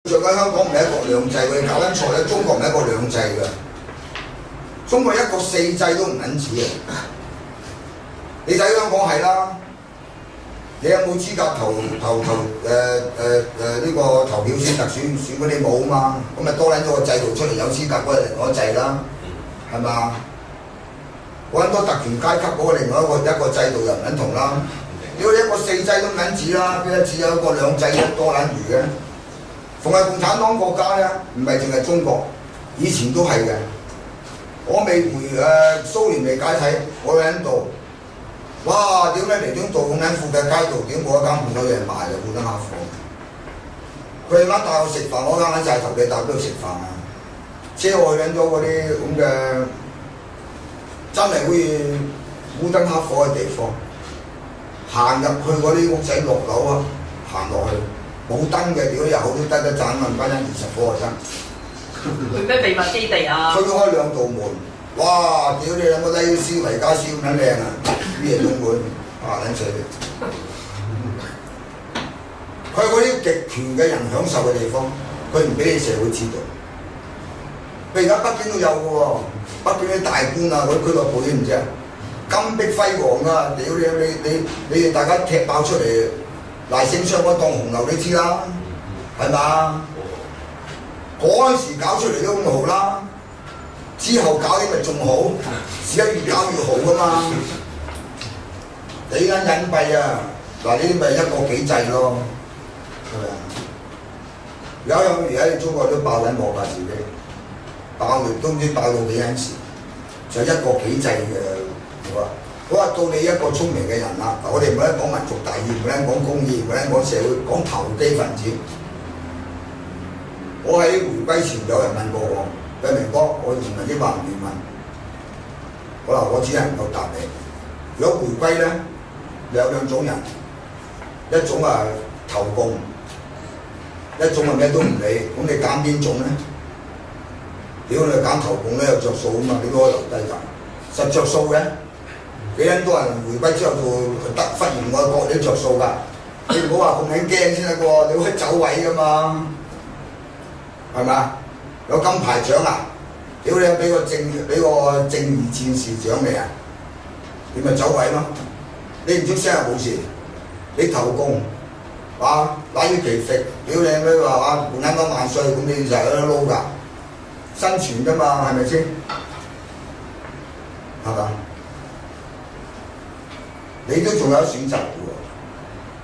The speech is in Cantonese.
着緊香港唔係一國兩制，佢哋搞緊錯咧。中國唔係一國兩制㗎，中國一國四制都唔撚止啊！你睇香港係啦，你有冇資格投呢個投票選特選嗰啲冇啊嘛？咁咪多撚咗個制度出嚟，有資格嗰個另外一制啦，係嘛？揾多特權階級嗰個另外一個制度又唔撚同啦。如果一個四制都唔撚止啦，邊一只有一個兩制多撚餘嘅？逢係共產黨國家咧，唔係淨係中國，以前都係嘅。我未蘇聯未解體，我喺度，哇！點解彌敦道咁撚附近街道點冇一間鋪頭有人賣嘅，冇得下貨。佢哋啱帶我食飯，我啱喺晒頭嘅，帶邊度食飯啊？車我去緊咗嗰啲咁嘅，真係好似烏燈黑火嘅地方。行入去嗰啲屋仔落樓啊，行落去冇燈嘅，屌又好都得盞問翻1、20個燈。 佢咩秘密基地啊？ 推開2道門，哇！屌你兩個拉斯維加斯咁撚靚啊！啲嘢東莞撚死你！佢嗰啲極權嘅人享受嘅地方，佢唔俾你社會知道。佢而家北京都有嘅喎，北京啲大官啊，嗰啲俱樂部知唔知啊？金碧輝煌啊！屌你哋大家踢爆出嚟，賴聲槍嗰當紅樓你知啦，係嘛？嗰陣時搞出嚟都咁好啦，之後搞啲咪仲好，而家越搞越好噶嘛。你間隱蔽啊，嗱呢啲咪一國幾制咯，係咪啊？而家你中國都爆緊鑊㗎自己，爆完都唔知爆到幾陣時，就一國幾制嘅。好話到你一個聰明嘅人啦，我哋唔好講民族大義，唔好講公義，唔好講社會，講投機分子。我喺回歸前有人問過我，喂明哥，我移民抑或唔移民？我只能夠答你。如果回歸咧，有兩種人，一種啊投共，一種啊咩都唔理。咁你揀邊種咧？屌你揀投共咧有着數啊嘛，你都可以留低㗎，實着數嘅。幾撚多人回歸之後到忽然愛國你都着數㗎，你唔好話咁撚驚先得喎，你可以走位㗎嘛，係咪？有金牌獎啊！屌你俾個正義戰士獎你啊！你咪走位咯，你唔出聲又冇事，你投共啊揦住其食，屌你咩話啊換啱啱萬歲，咁你就喺度撈㗎，生存㗎嘛，係咪先？係嘛？你都仲有選擇。